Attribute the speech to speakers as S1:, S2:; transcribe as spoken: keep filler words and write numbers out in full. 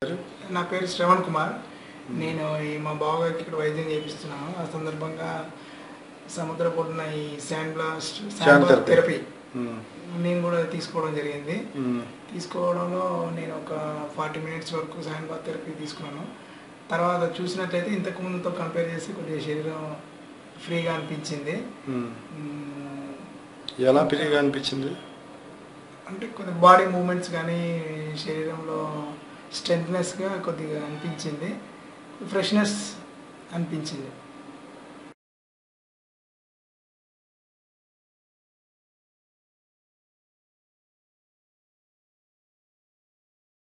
S1: నా పేరు శ్రవణ్ కుమార్. నేను ఈ మా బావగారికి ఇక్కడ వైద్యం చేపిస్తున్నాను. ఆ సందర్భంగా సముద్ర పొడిన ఈ sand blast sand bath therapy నేను కూడా తీసుకోవడం జరిగింది. తీసుకోవడంలో నేను ఒక ఫార్టీ మినిట్స్ వరకు శాండ్ బాత్ థెరపీ తీసుకున్నాను. తర్వాత చూసినట్లయితే ఇంతకు ముందుతో కంపేర్ చేసి కొద్దిగా శరీరం ఫ్రీగా అనిపించింది.
S2: ఎలా ఫ్రీగా అనిపించింది
S1: అంటే కొద్దిగా బాడీ మూమెంట్స్ కానీ శరీరంలో స్ట్రెంగ్త్నెస్గా కొద్దిగా అనిపించింది, ఫ్రెష్నెస్ అనిపించింది.